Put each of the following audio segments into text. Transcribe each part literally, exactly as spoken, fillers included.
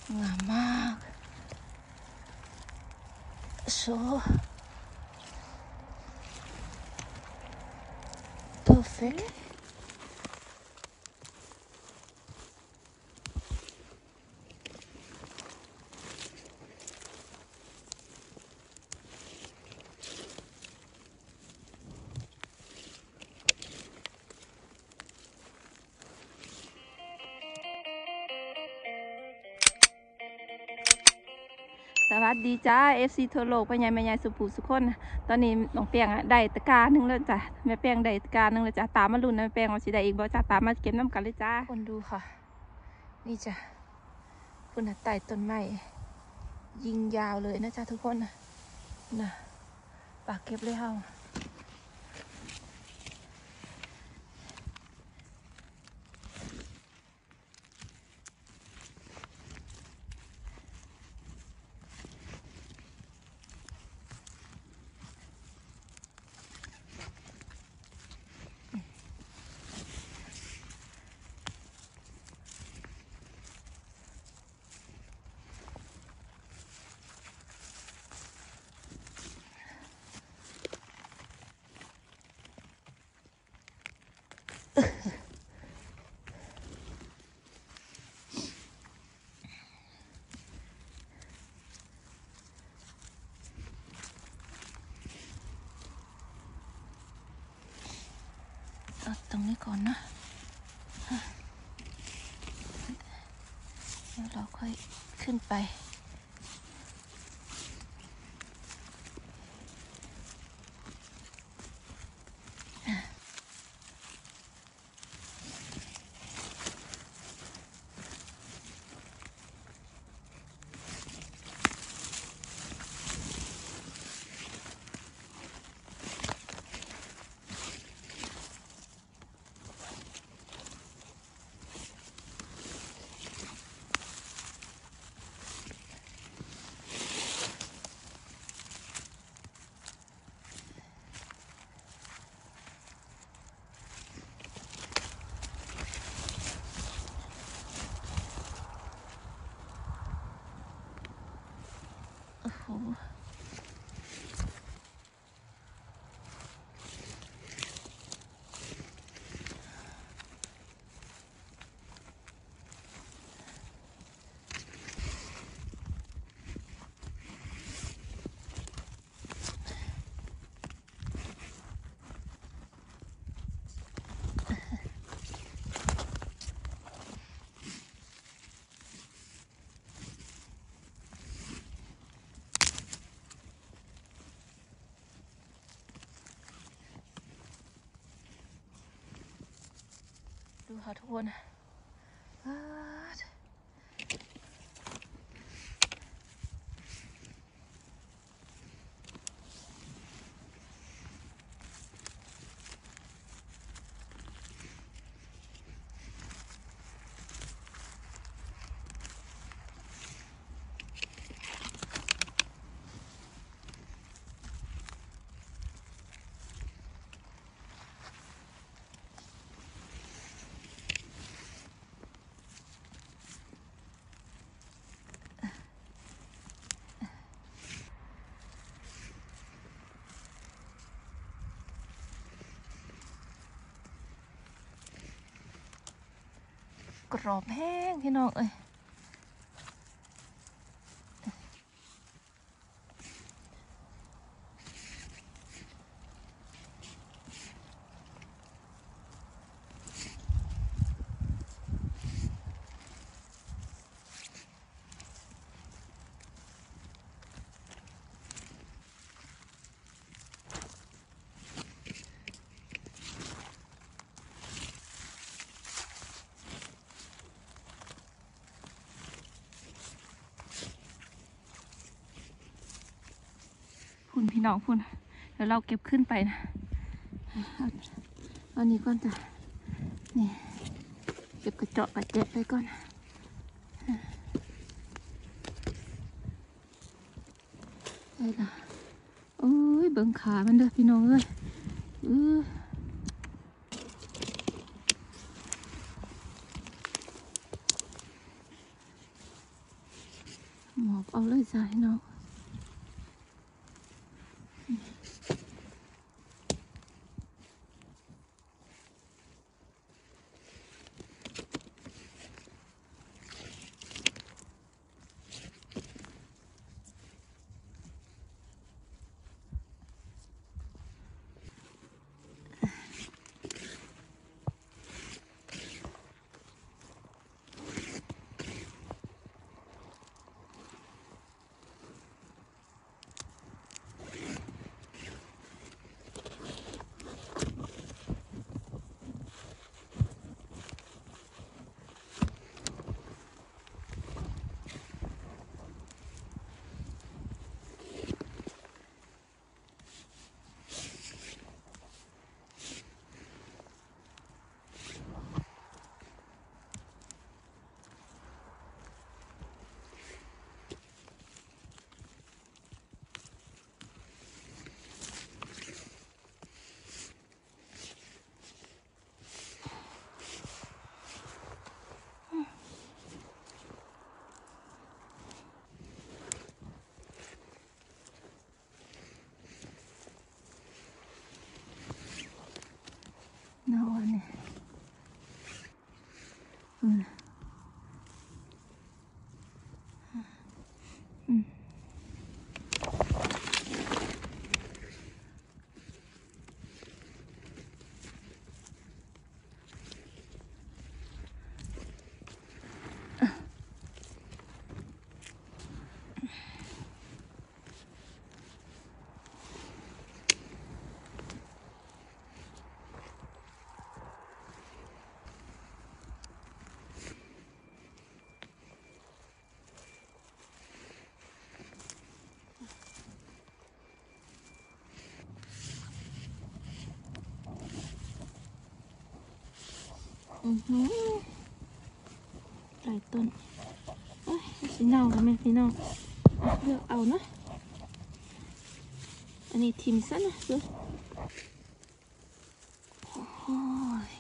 งามมาก so perfectสวัสดีจ้า เอฟ ซี ทั่วโลกพ่อใหญ่แม่ใหญ่สุภูสุขคนตอนนี้น้องแป้งอ่ะได้ตะกร้าหนึ่งแล้วจ้ะแม่แป้งได้ตะกร้าหนึ่งแล้วจ้ะตามมาลุ้นนะแม่แป้งว่าสิได้อีกบ่จ้ะตามมาเก็บน้ำกันเลยจ้าคนดูค่ะนี่จ้ะพุ่นน่ะใต้ต้นไม้ยิงยาวเลยนะจ้ะทุกคนนะน่ะปากเก็บเลยเฮาเอาตรงนี้ก่อนนะแล้วเราค่อยขึ้นไปโอ้โหดูค่ะทุกคนกรอบแห้งพี่น้องเอ้ยพุ่นพี่น้องพุ่นเดี๋ยวเราเก็บขึ้นไปนะเอานี้ก่อนจ้ะนี่เก็บกระเจาะกระเจาะไปก่อนได้ละโอ้ยเบิ่งขามันเด้อพี่น้องเอ้ยเออหมอบเอาเลยจ้ะพี่น้องน่าวันเนี่ยอืมอืมอือหือหลายต้นโอ้ยสีเน่าค่ะแม่พี่น้องเลือกเอานะอันนี้ทิมซะนะเด้อโอ้ย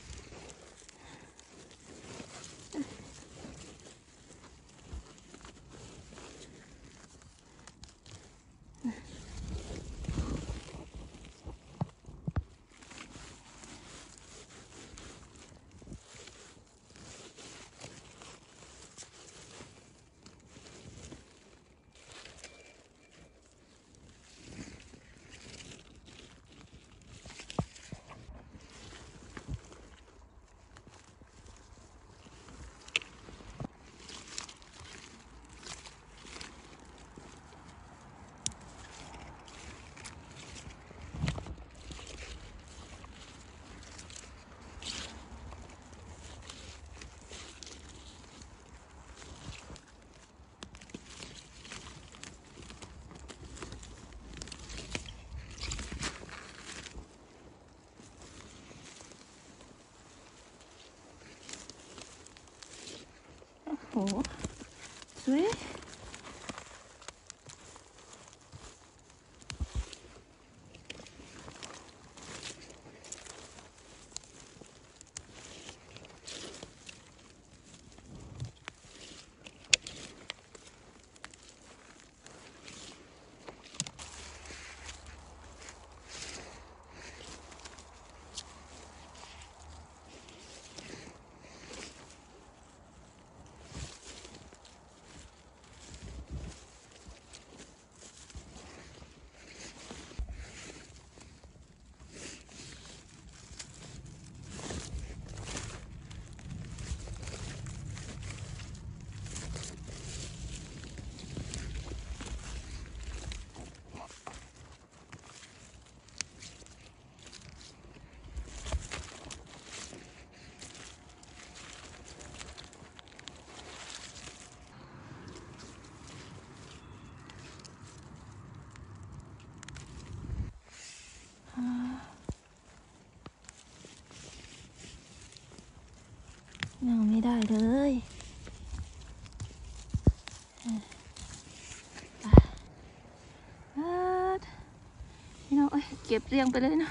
โอ้โหสวยยังไม่ได้เลยพี่น้องเอ้ยเก็บเรียงไปเลยนะ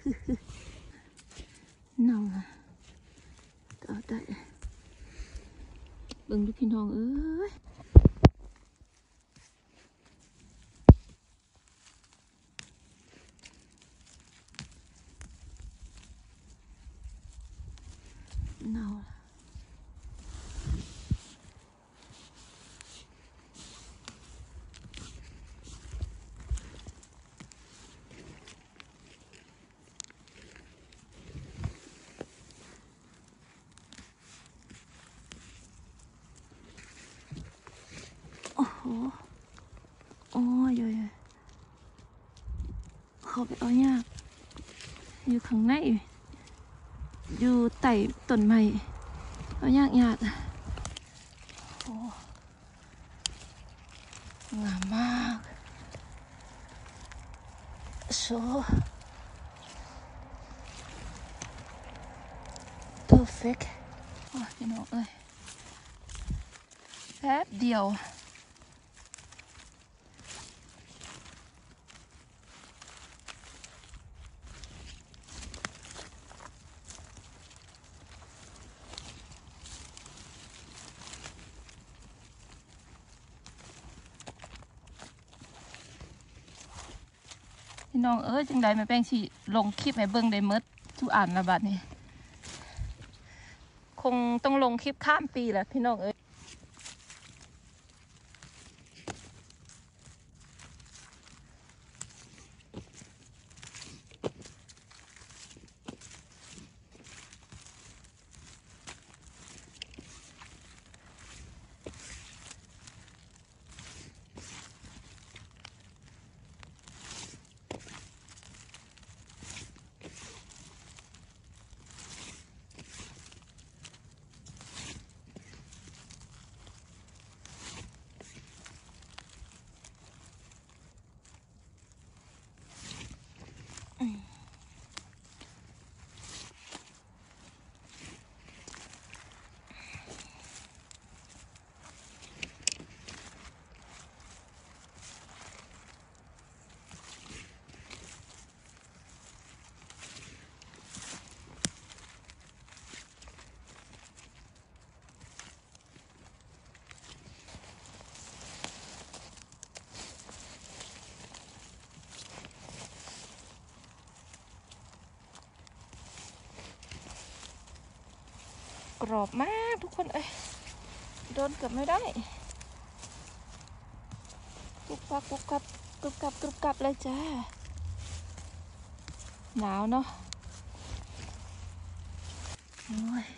เน่าละก็เอาได้เบิ่งดูพี่น้องเอ้ยเน่าละโอ้โหโอ้ยยยเขาไปเอายากอยู่ข้างในอยู่ใต้ต้นไม้เอายากยากโอ้งามมากโชperfect โอ้ยพี่น้องเอ้ยแป๊บเดียวพี่น้องเอ้ยจังใดแม่แป้งสิลงคลิปให้เบิ่งได้หมดทุกอันละบัดนี้คงต้องลงคลิปข้ามปีแหละพี่น้องเอ้ยกรอบมากทุกคนเอ้ยโดนเกือบไม่ได้กุบกับกุบกับกุบกับกุบกับเลยจ้าหนาวเนาะโอ้ย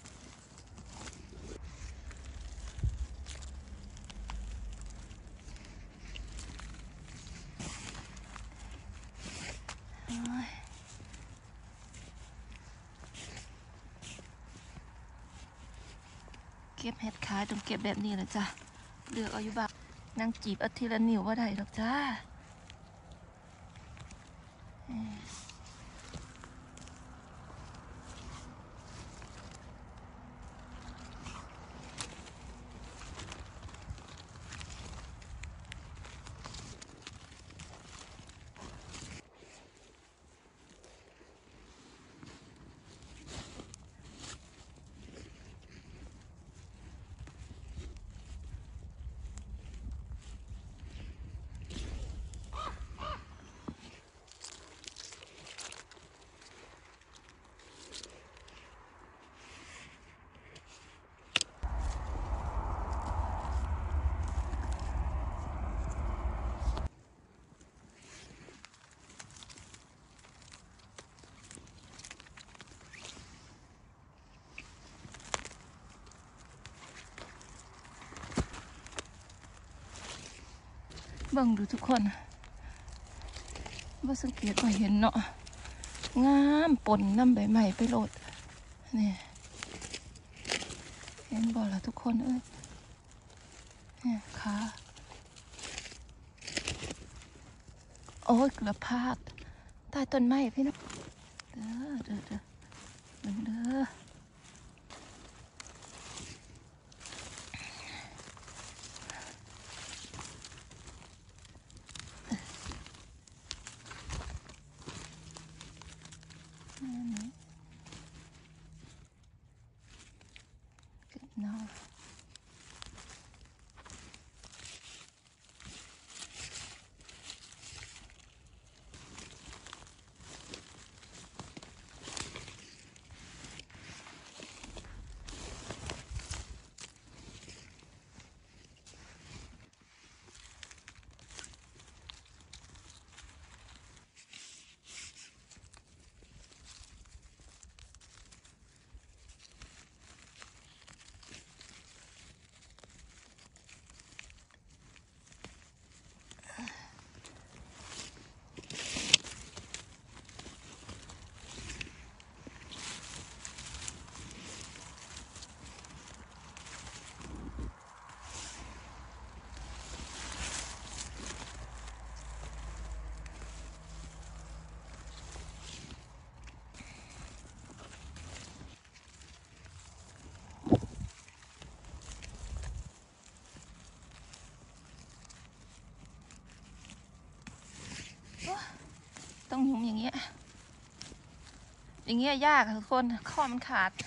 เก็บเห็ดขายต้องเก็บแบบนี้แหละจ้ะเลือกเอาอยู่บ้างนั่งจีบอาทิตย์ละนิ้วว่าได้หรอกจ้าเบิ่งดูทุกคนว่าสังเกตว่าเห็นเนาะงามปนน้ำใบใหม่ไปโหลดนี่เห็นบ่ล่ะทุกคนเอ้ยเนี่ยขาโอ้ยเกือบพลาดใต้ต้นไม้พี่น้องเด้อเด้อเด้อเบิ่งเด้อต้องหยุมอย่างเงี้ยอย่างเงี้ยยากทุกคนข้อมันขาด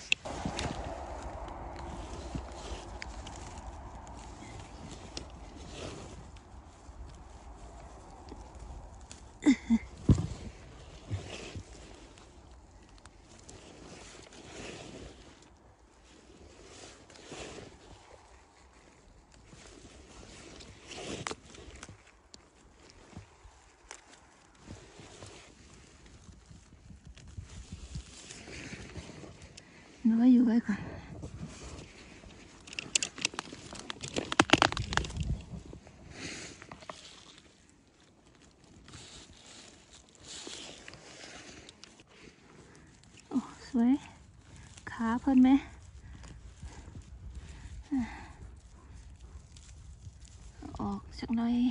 หนูว่าอยู่ไว้ก่อนโอ้สวยขาเพิ่นไหมออกสักหน่อย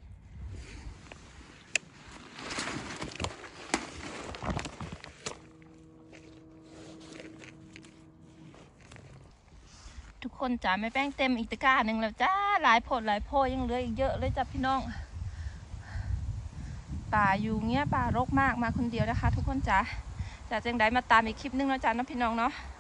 ทุกคนจ๋าแม่แป้งเต็มอีกตะกร้าหนึ่งแล้วจ้าหลายผลหลายโพยังเหลืออีกเยอะเลยจ้ะพี่น้องป่าอยู่เงี้ยป่ารกมากมาคนเดียวนะคะทุกคนจ๋าจากจังไดมาตามอีกคลิปนึงแล้วจ้าน้องพี่น้องเนาะ